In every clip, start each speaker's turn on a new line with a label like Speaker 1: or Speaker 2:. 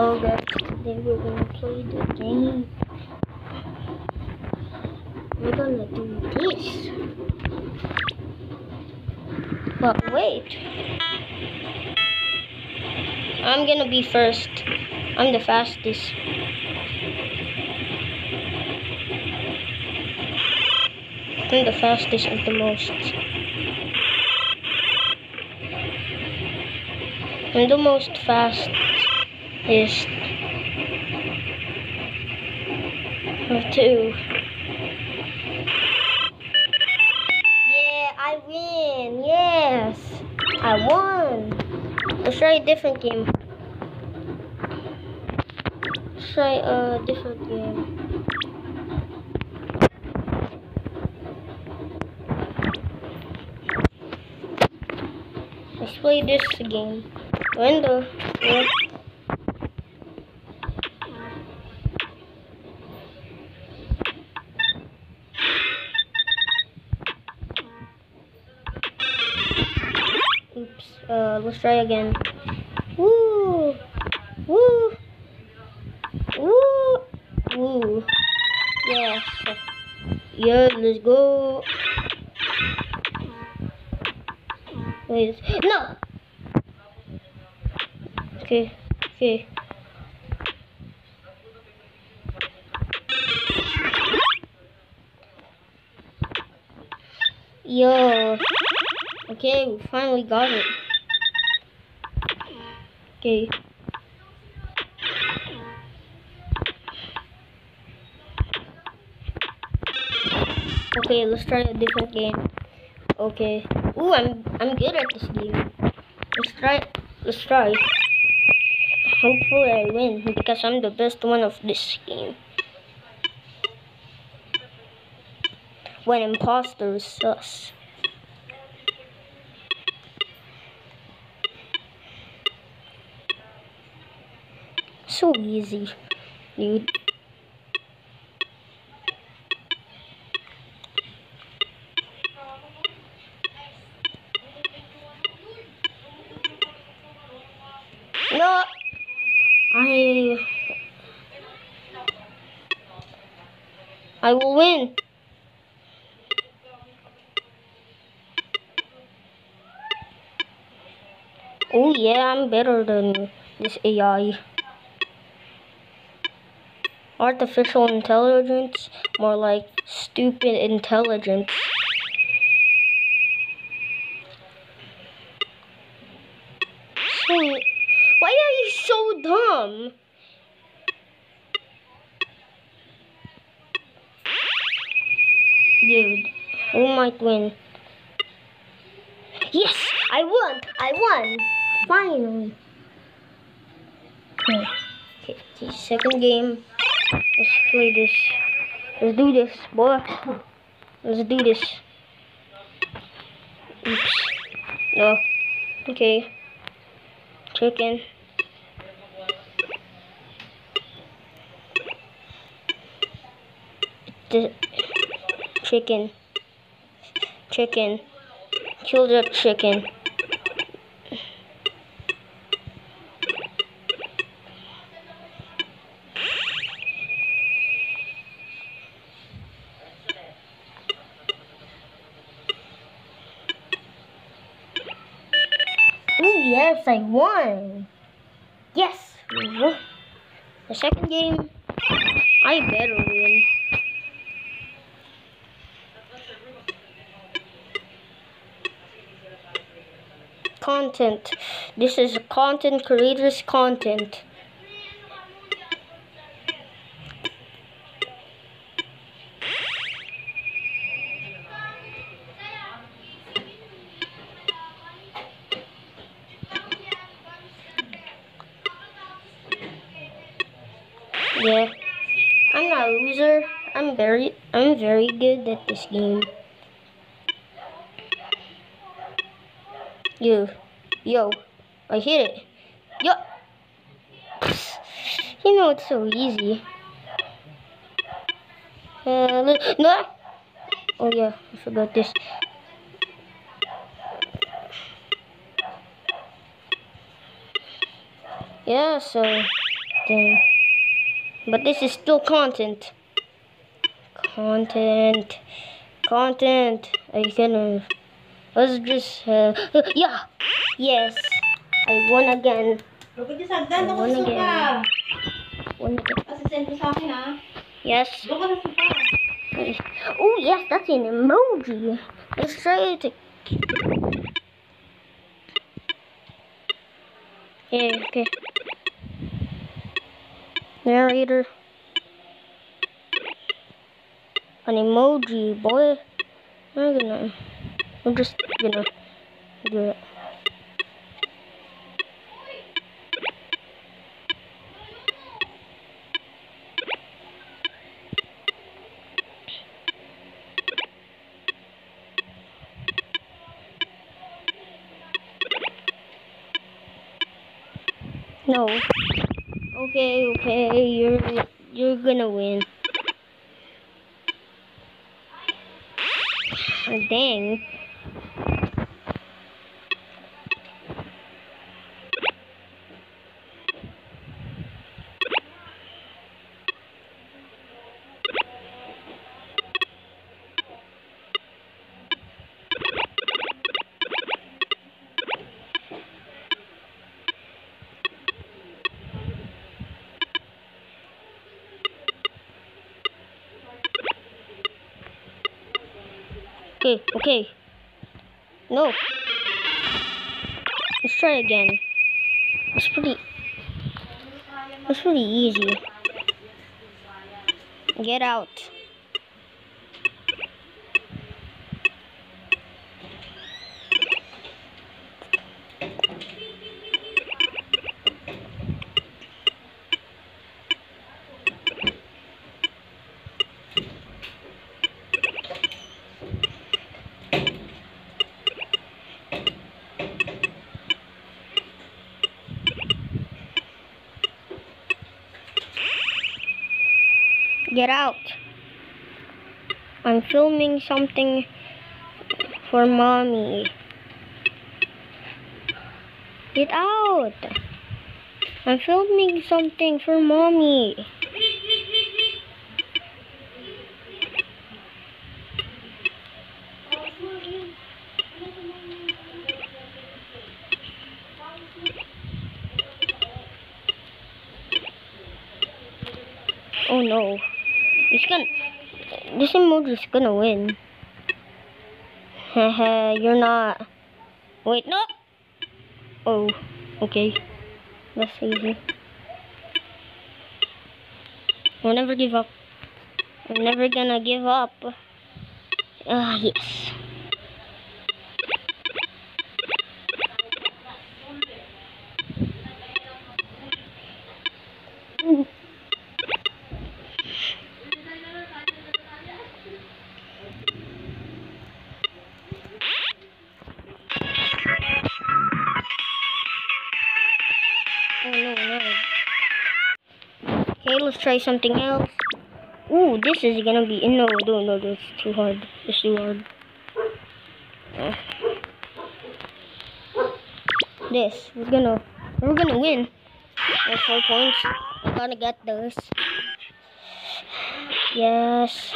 Speaker 1: So guys, today we're gonna play the game. We're gonna do this. But wait. I'm gonna be first. I'm the fastest. I'm the fastest and the most. I'm the most fastest. Of two. Yeah, I win. Yes, I won. Let's try a different game. Let's try a different game. Let's play this game. Window. Yeah. Oops. Let's try again. Woo! Woo! Woo! Woo! Yes. Yeah, let's go. Wait. No! Okay. Okay. Yo. Okay, we finally got it. Okay. Okay, let's try a different game. Okay. Ooh, I'm good at this game. Let's try. Hopefully I win because I'm the best one of this game. When imposters sus. So easy, dude. No, I will win. Oh yeah, I'm better than this AI. Artificial intelligence, more like stupid intelligence. So, why are you so dumb? Dude, who might win? Yes, I won! I won! Finally. Okay, second game. Let's play this. Let's do this, boy. Let's do this. Oops. No. Okay. Chicken. Chicken. Chicken. Kill the chicken. Oh yes, I won. Yes, we won. The second game, I better win. Content. This is content creators' content. Yeah, I'm not a loser. I'm very good at this game. Yo, I hit it. Yo, you know it's so easy. No. Oh yeah, I forgot this. Yeah, so thing. But this is still content. Content. Are you gonna... Let's just... yeah! Yes! I won again. I won again. Yes. Oh yes, that's an emoji. Let's try it. Yeah, okay. Narrator. An emoji, boy. I'm just gonna do it. No. Okay, you're gonna win. Oh, dang. Okay. No. Let's try again. It's pretty easy. Get out. Get out. I'm filming something for mommy. Get out. I'm filming something for mommy. Oh no. This emoji's gonna win. Haha, you're not. Wait, no! Oh, okay. That's easy. I'll never give up. I'm never gonna give up. Yes. Oh no. Okay, let's try something else. Ooh, this is gonna be no, that's too hard. It's too hard. We're gonna win. 4 points. I'm gonna get this. Yes.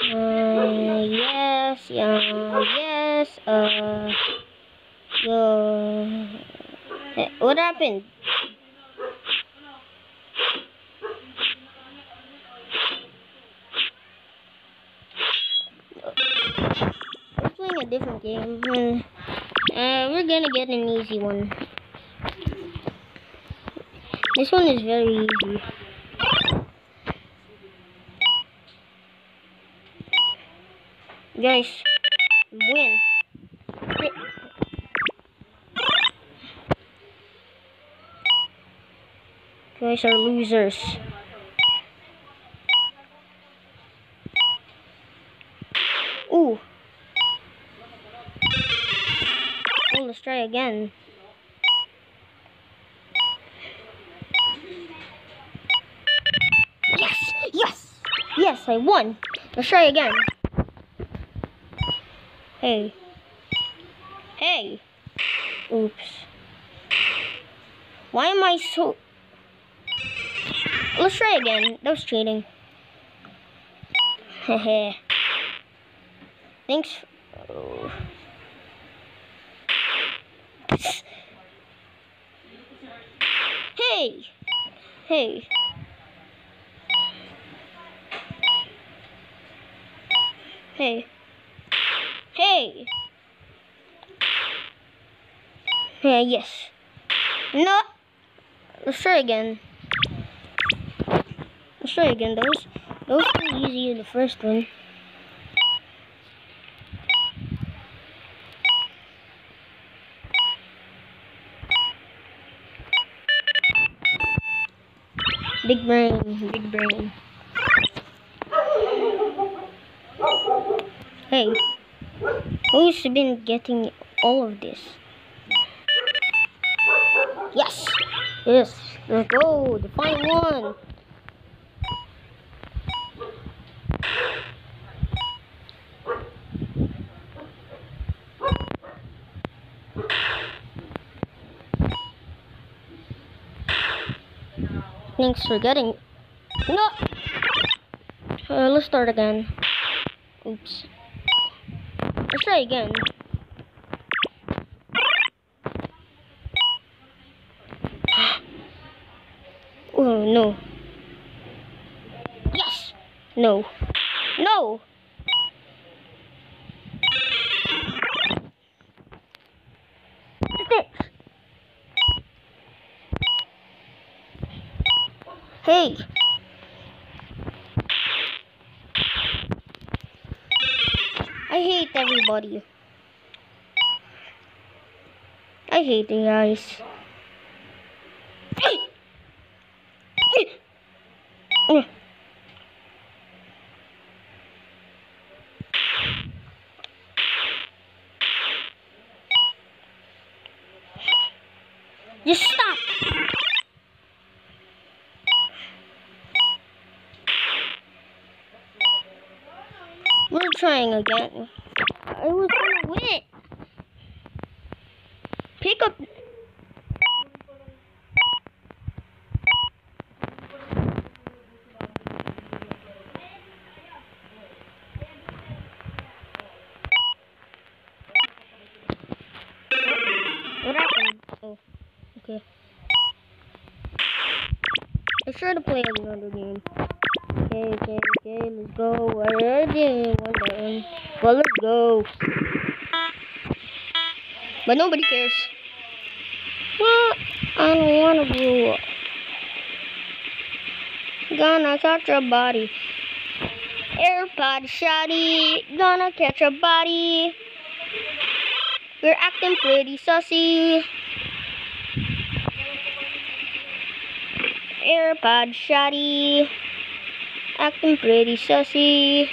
Speaker 1: What happened? We're playing a different game. We're gonna get an easy one. This one is very easy. Guys, win. Guys are losers. Ooh. Oh, let's try again. Yes, I won. Let's try again. Hey. Oops. Why am I so... Let's try again. That was cheating. Hehe. Thanks. Oh. Hey! Hey! Hey! Hey! Yeah, yes. No! Let's try again. Let's try again. Those were easy in the first one. Big brain, big brain. Hey, who's been getting all of this? Yes! Yes, let's go, the final one. Thanks for getting. No! Let's start again. Oops. Let's try again. Oh no. Yes! No. No! Hey! I hate everybody. I hate you guys. Just stop! We're trying again. I was gonna win. Pick up. What happened? Oh, okay. Let's try to play another game. Okay, let's go. I already won that one. Well, let's go. But nobody cares. Well, I don't wanna blow up. Gonna catch a body. AirPod shotty. Gonna catch a body. You're acting pretty sussy. AirPod shotty. Acting pretty sussy.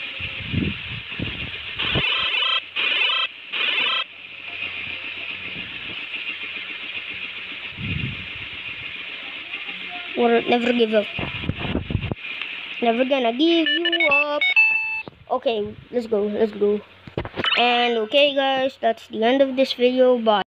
Speaker 1: Or never give up. Never gonna give you up. Okay, let's go. And okay guys, that's the end of this video. Bye.